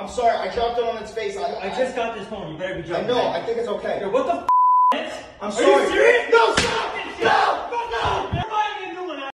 I'm sorry, I dropped it on its face. I just got this phone. You better be joking. I know, I think it's okay. Yo, what the f? I'm sorry. Are you serious? No, stop!